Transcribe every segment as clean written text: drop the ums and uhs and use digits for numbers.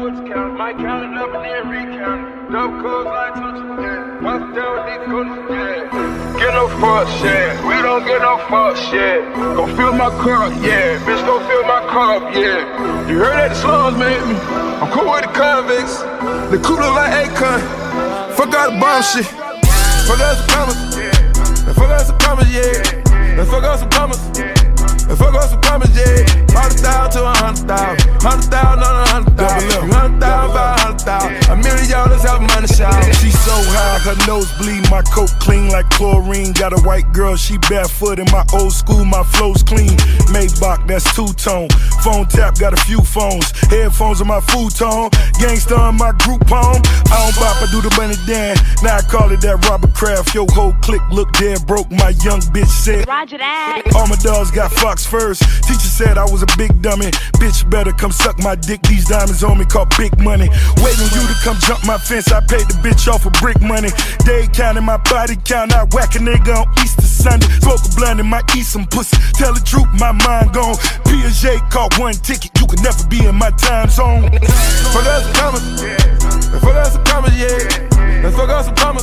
coach count. Might count it up and then recount it. Double codes like touching, yeah. Bust down with these coaches, yeah. Get no fuck shit. We don't get no fuck shit. Go fill my cup, yeah. Bitch, go fill my cup, yeah. You heard that the slums made me. I'm cool with the convicts. The cooler like Akon. Fuck all the bomb shit. Fuck out some commas. Fuck out some commas, yeah. Fuck out some commas. Fuck out some commas, yeah. 100,000 to 100,000. 100,000 on 100,000. 100,000 by 100,000. $1 million out money shout. She so high, her nose bleed, my coat clean like chlorine. Got a white girl, she barefoot in my old school, my flow's clean. Maybach, that's two-tone. Phone tap, got a few phones. Headphones on my futon. Gangsta on my group home. I don't bop, I do the money dance. Now I call it that Robert Kraft. Yo, whole clique look dead broke, my young bitch said. Roger that. All my dogs got Fox first. Teacher said I was a big dummy. Bitch better come suck my dick. These diamonds on me called big money. Waiting on you to come jump my fence. I paid the bitch off for brick money. Day counting my body count. I whack a nigga on Easter Sunday. Smoke a blunt and might eat some pussy. Tell the truth, my mind gone. Piaget caught one ticket. You can never be in my time zone. Fuck out some commas. Fuck out some commas, yeah. Fuck out some commas.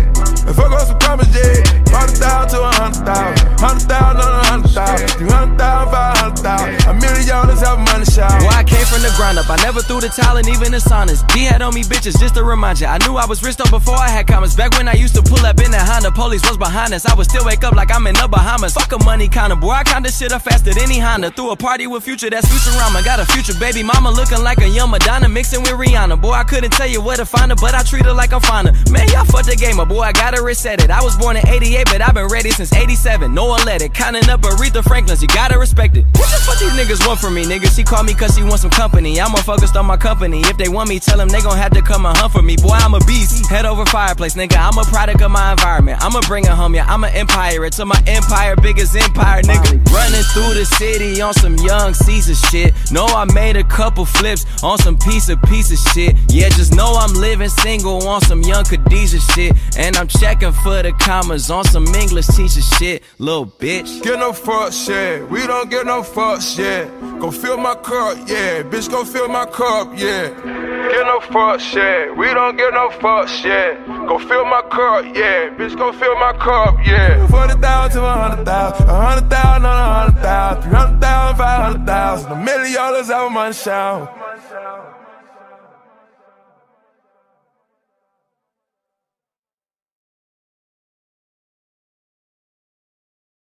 Fuck out some commas, yeah. 100,000 to 100,000. 100,000 on 100,000. 200,000 by 100,000. $1 million out money shout. Boy, I came from the ground up. I never threw the towel and even the saunas. D had on me bitches just to remind you. I knew I was rich though before I had commas. Back when I used to pull up in that Honda, police was behind us. I would still wake up like I'm in the Bahamas. Fuck a money counter, boy. I count this shit up faster than any Honda. Threw a party with Future, that's Futurama. Got a future baby mama looking like a young Madonna mixing with Rihanna. Boy, I couldn't tell you where to find her, but I treat her like I'm finer. Man, y'all fucked the game up, boy. I gotta reset it. I was born in '88, but I've been ready since '87. No one let it. Counting up Aretha Franklin's, you gotta respect it. What the fuck these niggas want from me, nigga? She called me cause she wants some company. I'm more focused on my company. If they want me, tell them they gon' have to come and hunt for me. Boy, I'm a beast. Head over fireplace, nigga. I'm a product of my environment. I'ma bring it home, yeah. I'm an empire. It's my empire, biggest empire, nigga. Running through the city on some young Caesar shit. Know I made a couple flips on some piece of shit. Yeah, just know I'm living single on some young Khadijah shit. And I'm checking for the commas on some English teacher shit, little bitch. Get no fuck shit. We don't get no fuck shit. Go fill my cup, yeah. Bitch, go fill my cup, yeah. Get no fuck shit. We don't get no fuck shit. Go fill my cup, yeah. Bitch, go fill my cup, yeah. 40,000 to 100,000. 100,000 on 100,000. 300,000, 500,000. $1 million out of my shout.